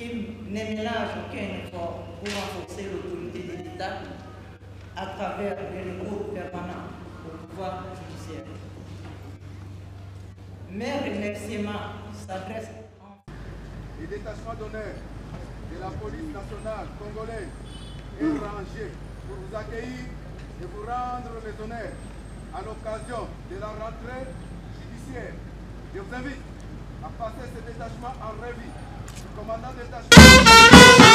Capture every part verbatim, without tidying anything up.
qui ne ménage aucun effort pour renforcer l'autorité de l'État à travers les recours permanents au pouvoir judiciaire. Mes remerciements s'adressent en... Les détachements d'honneur de la police nationale congolaise est rangé pour vous accueillir et vous rendre les honneurs à l'occasion de la rentrée judiciaire. Je vous invite à passer ce détachement en revue. Le commandant de détachement...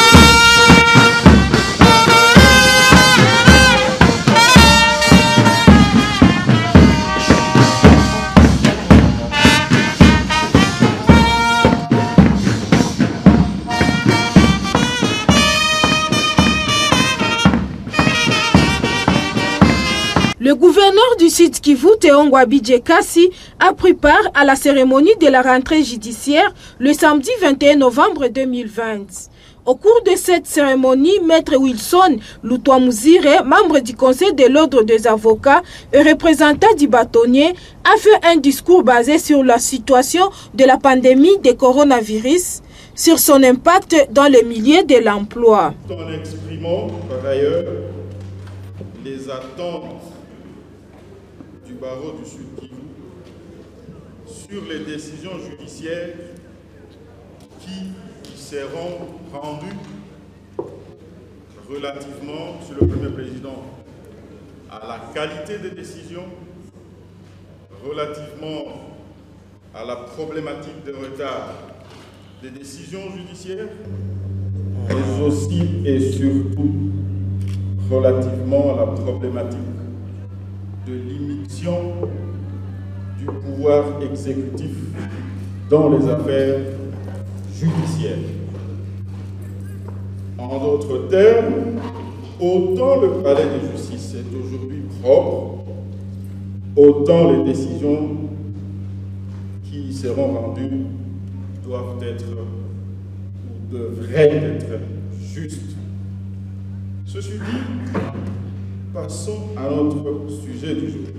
Le gouverneur du Sud Kivu, Théongwabi Djekasi, a pris part à la cérémonie de la rentrée judiciaire le samedi vingt et un novembre deux mille vingt. Au cours de cette cérémonie, Maître Wilson Lutwamuzire, membre du Conseil de l'Ordre des avocats et représentant du bâtonnier, a fait un discours basé sur la situation de la pandémie de coronavirus, sur son impact dans le milieu de l'emploi. En exprimant par ailleurs les attentes du barreau du Sud Kivu sur les décisions judiciaires qui seront rendues relativement, Monsieur le Premier Président, à la qualité des décisions, relativement à la problématique de retard des décisions judiciaires, mais aussi et surtout relativement à la problématique de l'immixtion du pouvoir exécutif dans les affaires judiciaires. En d'autres termes, autant le palais de justice est aujourd'hui propre, autant les décisions qui y seront rendues doivent être ou devraient être justes. Ceci dit, passons à notre sujet du jour.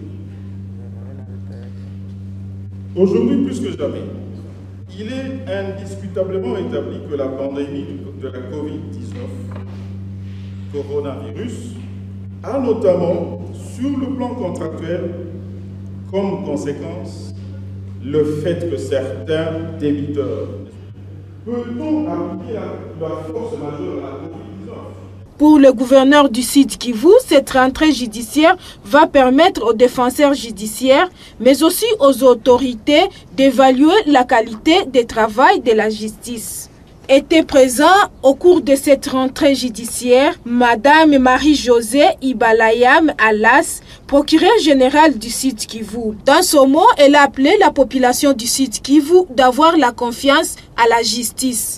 Aujourd'hui, plus que jamais, il est indiscutablement établi que la pandémie de la COVID dix-neuf, coronavirus, a notamment, sur le plan contractuel, comme conséquence, le fait que certains débiteurs... Peut-on appliquer la, la force majeure à la COVID dix-neuf? Pour le gouverneur du Sud Kivu, cette rentrée judiciaire va permettre aux défenseurs judiciaires, mais aussi aux autorités, d'évaluer la qualité du travail de la justice. Était présent au cours de cette rentrée judiciaire Madame Marie-Josée Ibalayam Alas, procureure générale du Sud Kivu. Dans son mot, elle a appelé la population du Sud Kivu d'avoir la confiance à la justice.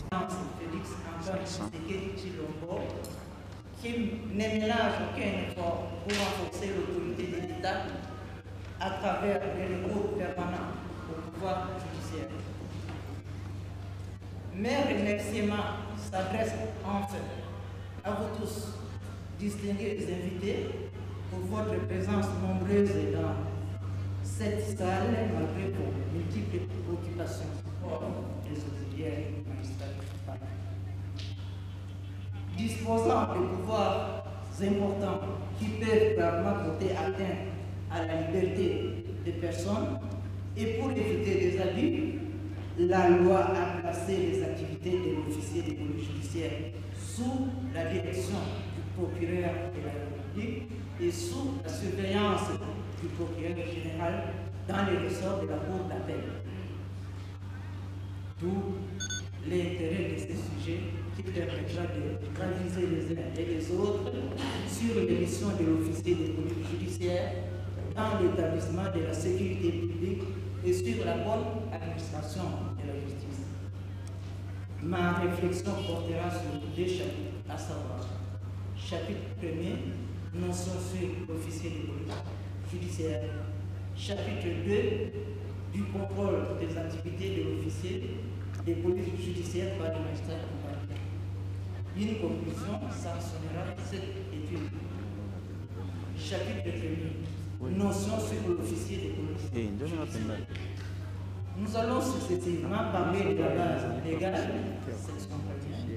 Ne ménage aucun effort pour renforcer l'autorité de l'État à travers les recours permanents au pouvoir judiciaire. Mes remerciements s'adressent enfin à vous tous, distingués invités, pour votre présence nombreuse dans cette salle malgré vos multiples préoccupations pour les auxiliaires et magistrats. Disposant de pouvoirs importants qui peuvent vraiment porter atteinte à la liberté des personnes et pour éviter des abus, la loi a placé les activités de l'officier de police judiciaire sous la direction du procureur de la République et sous la surveillance du procureur général dans les ressorts de la Cour d'appel. D'où l'intérêt de ces sujets qui permettra de réaliser les uns et les autres sur les missions de l'officier de police judiciaire dans l'établissement de la sécurité publique et sur la bonne administration de la justice. Ma réflexion portera sur deux chapitres, à savoir, chapitre premier, notion sur l'officier de police judiciaire, chapitre deux, du contrôle des activités de l'officier de police judiciaire par le magistrat compagnie. Une conclusion sanctionnera cette étude. Chapitre premier, notion sur l'officier de police judiciaire. Nous allons successivement parler de la base légale, section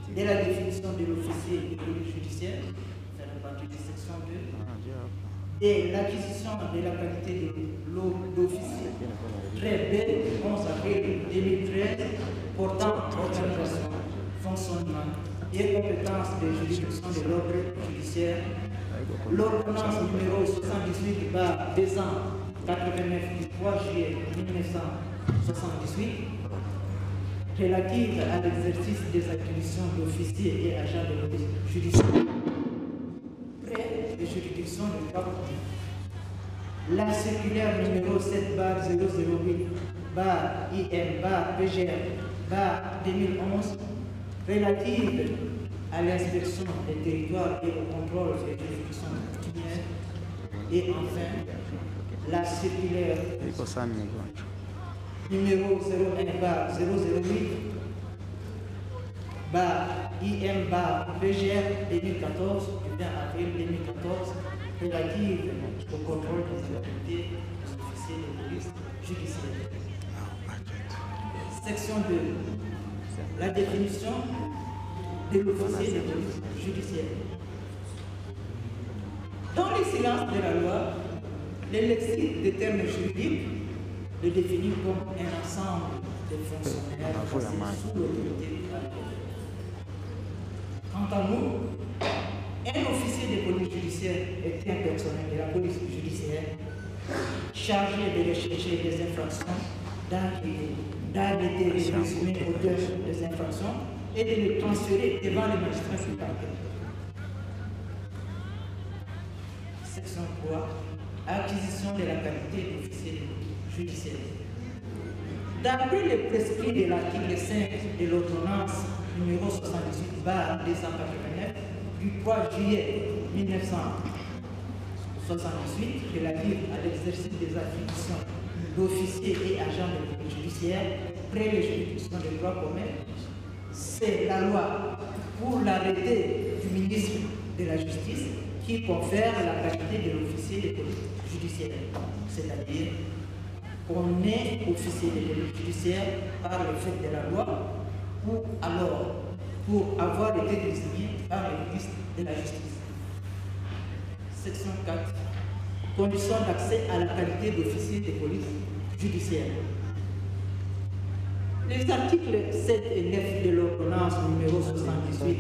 de la définition de l'officier de police judiciaire, ça fait partie de section deux, et l'acquisition de la qualité d'officier très B, onze avril deux mille treize, portant organisation, fonctionnement et compétences de juridiction de l'ordre judiciaire, l'ordonnance numéro soixante-dix-huit par deux cent quatre-vingt-neuf du trois juillet mille neuf cent soixante-dix-huit, relative à l'exercice des attributions d'officiers et agents de police judiciaire près des juridictions de droit commun. La circulaire numéro sept bar zéro zéro huit bar I M bar P G R bar deux mille onze relative à l'inspection des territoires et au contrôle des juridictions coutumières. Et enfin, la circulaire numéro zéro un bar zéro zéro huit bar I M bar P G R deux mille quatorze du vingt avril deux mille quatorze relative au contrôle des activités des officiers de police judiciaire. Section deux. La définition de l'officier de police judiciaire. Dans les silences de la loi, le lexique des termes juridiques le définit comme un ensemble de fonctionnaires placés sous l'autorité du parquet. Quant à nous, un officier de police judiciaire est un personnel de la police judiciaire chargé de rechercher des infractions, d'arrêter les présumés auteurs des infractions et de les transférer devant les magistrats du parquet. Section trois. Acquisition de la qualité d'officier judiciaire. D'après les prescrits de l'article cinq de l'ordonnance numéro soixante-dix-huit bar deux cent quatre-vingt-neuf du trois juillet mille neuf cent soixante-dix-huit relative à l'exercice des attributions d'officiers et agents de police judiciaire près les juridictions de droit commun, c'est la loi pour l'arrêté du ministre de la Justice qui confère la qualité de l'officier de police judiciaire, c'est-à-dire qu'on est officier de police judiciaire par le fait de la loi ou alors pour avoir été désigné par le ministre de la Justice. Section quatre. Conditions d'accès à la qualité d'officier de police judiciaire. Les articles sept et neuf de l'ordonnance numéro soixante-dix-huit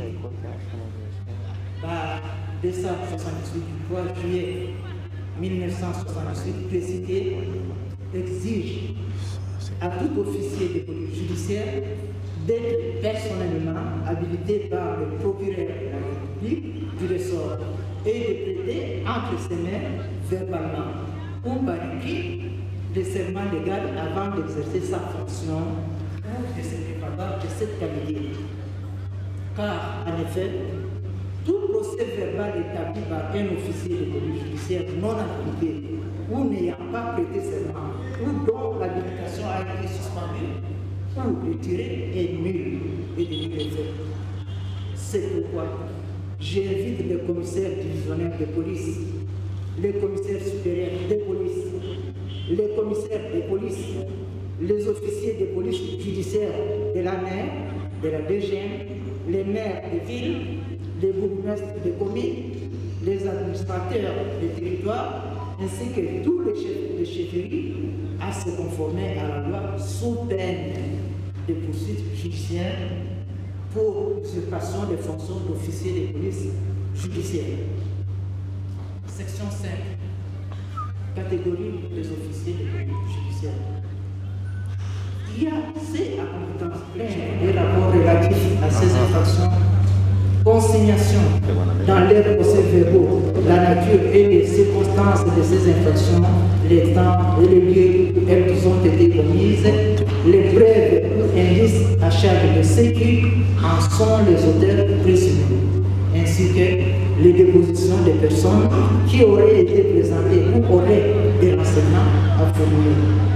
par deux cent soixante-dix-huit du trois juillet mille neuf cent soixante-dix-huit précité exige à tout officier de police judiciaire d'être personnellement habilité par le procureur de la République du ressort et de prêter entre ses mains verbalement ou par écrit le serment légal avant d'exercer sa fonction ou de se prévaloir de cette qualité. Car, en effet, tout procès verbal établi par un officier de police judiciaire non habilité ou n'ayant pas prêté serment ou dont l'habilitation a été suspendue ou retirée est nul et de nul effet. C'est pourquoi j'invite les commissaires divisionnaires de police, les commissaires supérieurs de police, les commissaires de police, les officiers de police judiciaire de l'A N R, de la D G M, les maires de villes, les bourgmestres de communes, les administrateurs des territoires, ainsi que tous les chefs de chefferie à se conformer à la loi sous peine de poursuites judiciaires pour usurpation des fonctions d'officier de police judiciaire. Section cinq. Catégorie des officiers de police judiciaire. Il y a accès à compétence pleine des rapports relatifs à ces infractions, consignation dans les procès-verbaux, la nature et les circonstances de ces infractions, les temps et les lieux où elles ont été commises, les preuves ou indices à charge de ceux qui en sont les auteurs présumés, ainsi que les dépositions des personnes qui auraient été présentées ou auraient des renseignements à fournir.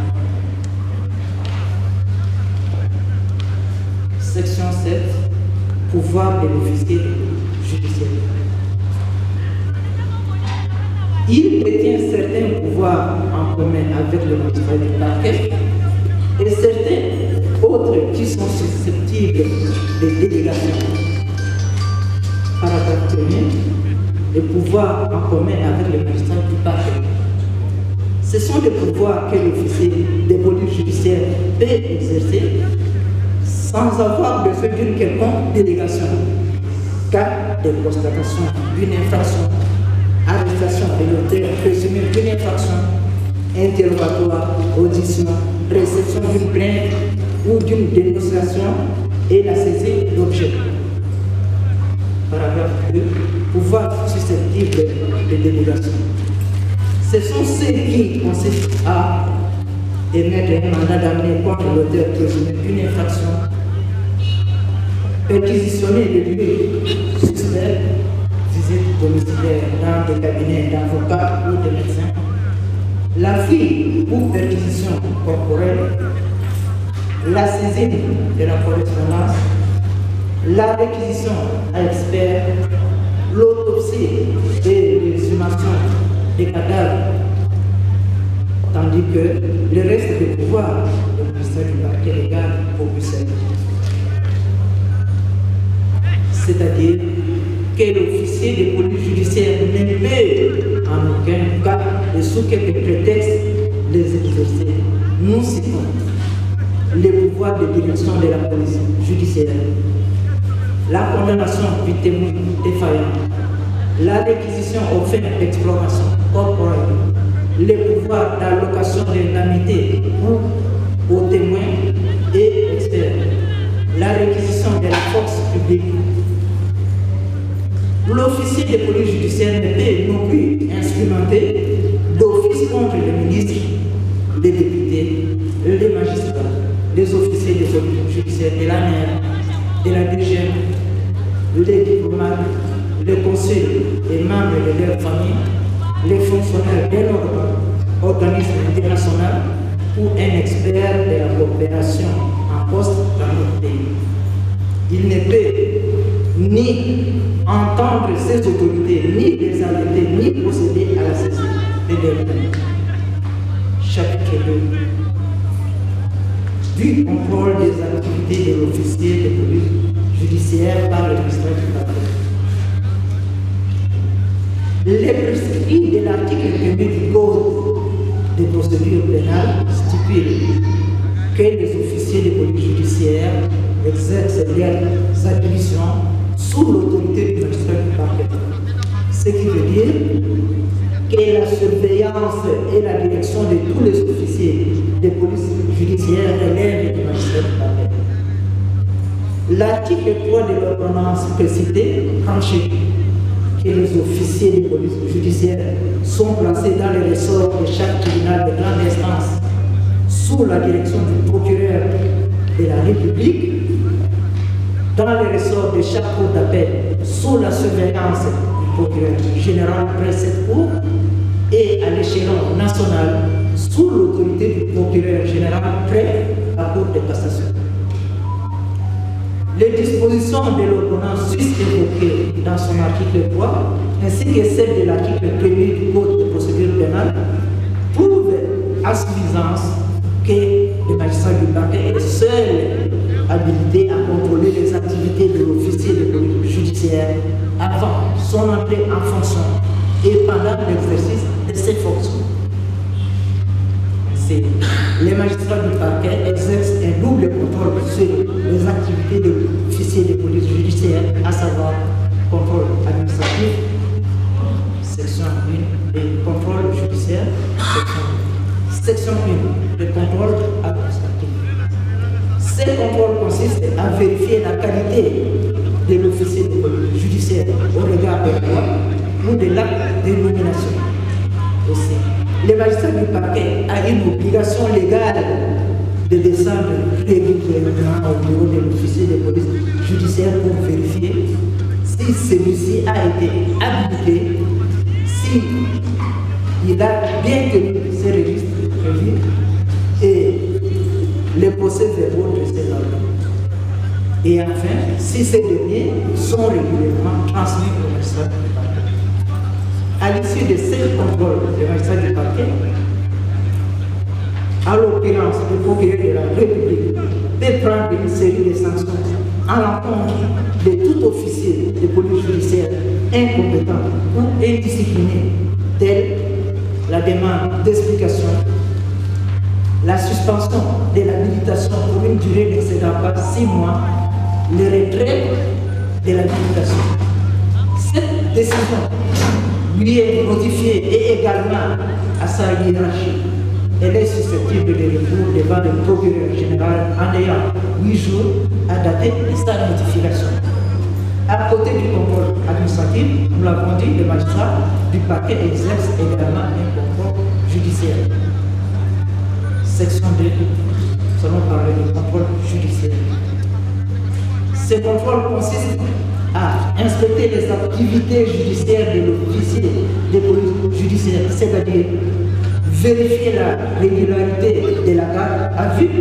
Section sept. Pouvoir de l'officier judiciaire. Il détient certains pouvoirs en commun avec le magistrat du parquet et certains autres qui sont susceptibles de délégation. Paragraphe premier, les pouvoirs en commun avec les magistrats du parquet. Ce sont des pouvoirs que l'officier des polices judiciaires peut exercer sans avoir besoin d'une quelconque délégation. Cas de constatation d'une infraction, arrestation de l'auteur présumé d'une infraction, interrogatoire, audition, réception d'une plainte ou d'une dénonciation et la saisie d'objets. Paragraphe deux. Pouvoir susceptible de délégation. Ce sont ceux qui consistent à émettre un mandat d'amener contre l'auteur présumé d'une infraction, perquisitionner les lieux suspects, visite domiciliaire dans des cabinets d'avocats ou de médecins, la fouille ou perquisition corporelle, la saisine de la correspondance, la réquisition à expert, l'autopsie et l'exhumation des cadavres, tandis que le reste des pouvoirs du ministère du parquet légal au Bruxelles. C'est-à-dire que l'officier de police judiciaire ne peut en aucun cas, et sous quelque prétexte, les exercer. Nous citons les pouvoirs de direction de la police judiciaire, la condamnation du témoin défaillant, la réquisition aux fins d'exploration corporelle, les pouvoirs d'allocation d'indemnité aux témoins et experts, la réquisition de la force publique. L'officier de police judiciaire ne peut non plus instrumenter d'office contre les ministres, les députés, les magistrats, les officiers de police judiciaire de la M E R, de la D G M, les diplomates, les consuls et membres de leur famille, les fonctionnaires de leur organisme international ou un expert de la coopération en poste dans notre pays. Il ne peut ni entendre ces autorités, ni les arrêter, ni procéder à la saisie de leurs biens. Chapitre deux. Du contrôle des activités de l'officier de police judiciaire par le ministère du parquet. Les prescrits de l'article premier du Code de procédure pénale stipulent que les officiers de police judiciaire exercent leurs attributions sous l'autorité du magistrat du parquet. Ce qui veut dire que la surveillance et la direction de tous les officiers de police judiciaire relèvent du magistrat du parquet. L'article trois de l'ordonnance précitée tranché que les officiers de police judiciaire sont placés dans les ressorts de chaque tribunal de grande instance sous la direction du procureur de la République, dans les ressorts de chaque cour d'appel sous la surveillance du procureur général près cette cour et à l'échelon national sous l'autorité du procureur général près la cour de cassation. Les dispositions de l'ordonnance juste évoquées dans son article trois, ainsi que celles de l'article premier du Code de procédure pénale, prouvent à suffisance que le magistrat du parquet est seul habilité à contrôler les activités de l'officier de police judiciaire avant son entrée en fonction et pendant l'exercice de ses fonctions. Les magistrats du parquet exercent un double contrôle sur les activités de l'officier de police judiciaire, à savoir contrôle administratif, section un, et contrôle judiciaire, section deux. Section un, le contrôle administratif. Ce contrôle consiste à vérifier la qualité de l'officier de police judiciaire au regard des lois ou de l'acte de nomination. Aussi, le magistrat du parquet a une obligation légale de descendre régulièrement au bureau de l'officier de police judiciaire pour vérifier si celui-ci a été habilité, s'il a bien tenu ses registres prévus et les procès-verbaux de ses organes. Et enfin, si ces derniers sont régulièrement transmis au magistrat du parquet. À l'issue de ces contrôles du magistrat du parquet, en l'occurrence le procureur de la République peut prendre une série de sanctions à l'encontre de tout officier de police judiciaire incompétents ou indisciplinés, tels la demande d'explication, la suspension de l'habilitation pour une durée n'excédant pas six mois, le retrait de l'habilitation. Cette décision lui est notifiée et également à sa hiérarchie. Elle est susceptible de recours devant le procureur général en ayant huit jours à dater de sa notification. À côté du contrôle administratif, nous l'avons dit, le magistrat du parquet exerce également un contrôle judiciaire. Section deux, nous allons parler de contrôle judiciaire. Ce contrôle consiste à inspecter les activités judiciaires de l'officier de police judiciaire, c'est-à-dire vérifier la régularité de la garde à vue,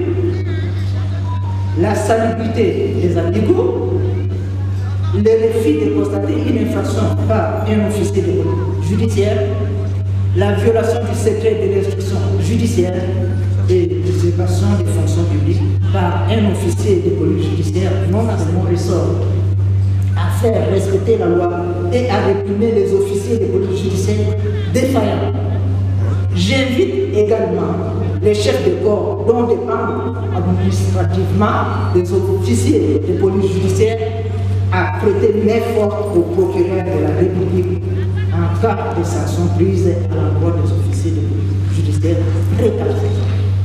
la salubrité des amicaux, le refus de constater une infraction par un officier de police judiciaire, la violation du secret de l'instruction judiciaire et l'usurpation des fonctions publiques par un officier de police judiciaire non à mon ressort, à faire respecter la loi et à réprimer les officiers de police judiciaire défaillants. J'invite également les chefs de corps dont dépendent administrativement les officiers de police judiciaire à prêter main forte au procureur de la République en cas de sanctions prises à l'endroit des officiers de police judiciaire récalcitrants.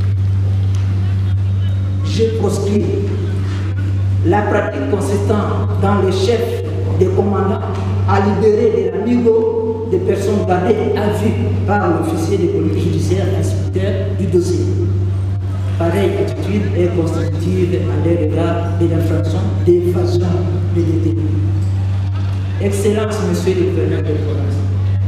Je proscris la pratique consistant dans les chefs des commandants à libérer de l'amigo des personnes gardées à vue par l'officier de police judiciaire inspecteur du dossier. Pareille attitude est constitutive à l'égard de l'infraction d'évasion de détenus. Excellence, Monsieur le gouverneur de province,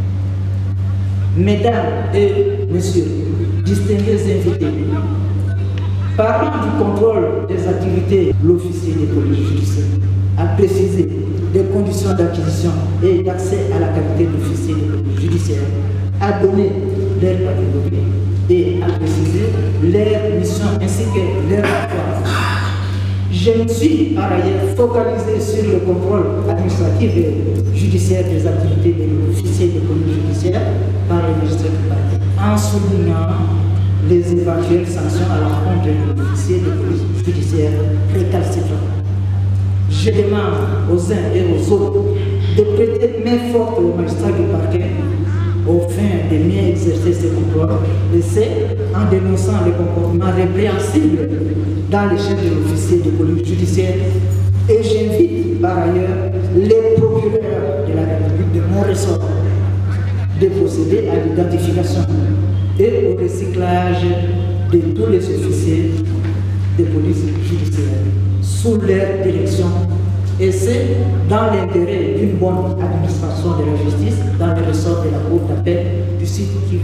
Mesdames et Messieurs, distingués invités, parlant du contrôle des activités, l'officier de police judiciaire a précisé les conditions d'acquisition et d'accès à la qualité d'officier de police judiciaire, a donné leur catégorie et a précisé leur mission ainsi que leur rapport. Je me suis par ailleurs focalisé sur le contrôle administratif et judiciaire des activités de l'officier de police judiciaire par les magistrats du parquet, en soulignant les éventuelles sanctions à l'encontre de l'officier de police judiciaire récalcitrant. Je demande aux uns et aux autres de prêter main forte aux magistrats du parquet au fin de mieux exercer ce contrôle, et c'est en dénonçant les comportements répréhensibles dans les chefs de l'officier de police judiciaire. Et j'invite par ailleurs les procureurs de la République de mon ressort de procéder à l'identification et au recyclage de tous les officiers de police judiciaire sous leur direction, et c'est dans l'intérêt d'une bonne administration de la justice dans le ressort de la Cour d'appel du site Kivu.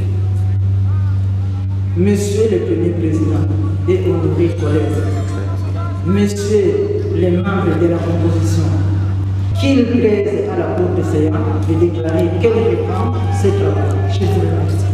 Monsieur le Premier Président et honorés collègues, Messieurs les membres de la composition, qu'il plaise à la Cour de séance de déclarer qu'elle reprend ses travaux. Je vous remercie.